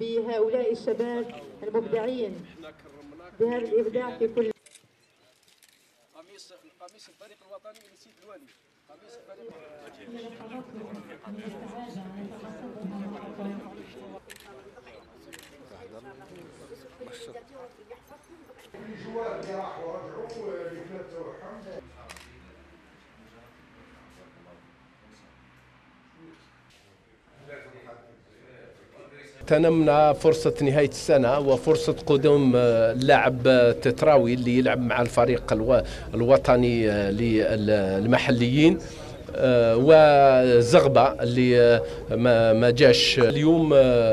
بهؤلاء الشباب المبدعين بهذا الإبداع في كل قميص الفريق الوطني لسيد الوالي. قميص الفريق تنمنا فرصة نهاية السنة وفرصة قدوم اللاعب تتراوي اللي يلعب مع الفريق الوطني للمحليين، وزغبة اللي ما جاش اليوم.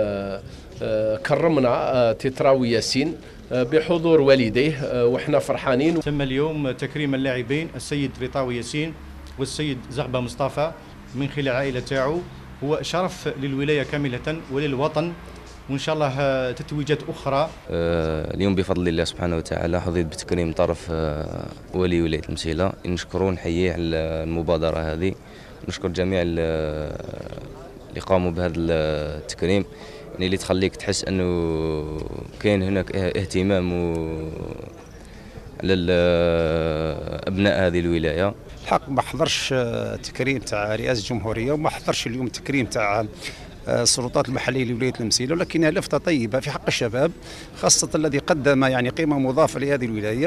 كرمنا تتراوي ياسين بحضور والديه وإحنا فرحانين. تم اليوم تكريم اللاعبين السيد رطاوي ياسين والسيد زغبة مصطفى من خلال عائلة تاعو، هو شرف للولاية كاملة وللوطن، وإن شاء الله تتويجات أخرى. اليوم بفضل الله سبحانه وتعالى حظيت بتكريم طرف ولي ولاية المسيلة. نشكره نحييه على المبادرة هذه، نشكر جميع اللي قاموا بهذا التكريم، يعني اللي تخليك تحس أنه كاين هناك اهتمام على أبناء هذه الولاية. الحق ما حضرش تكريم تاع رئاسة الجمهورية وما حضرش اليوم تكريم تاع السلطات المحلية لولاية المسيلة، ولكنها لفتة طيبة في حق الشباب، خاصة الذي قدم يعني قيمة مضافة لهذه الولاية.